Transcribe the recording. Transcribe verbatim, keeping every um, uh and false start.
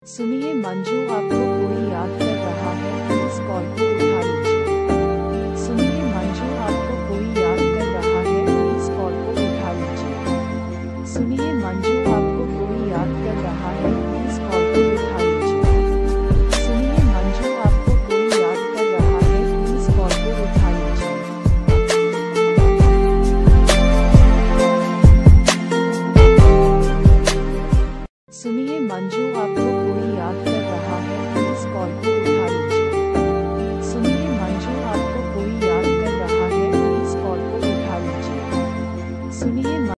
सुनिए मंजू, आपको कोई याद कर रहा है, प्लीज कॉल को उठाइए।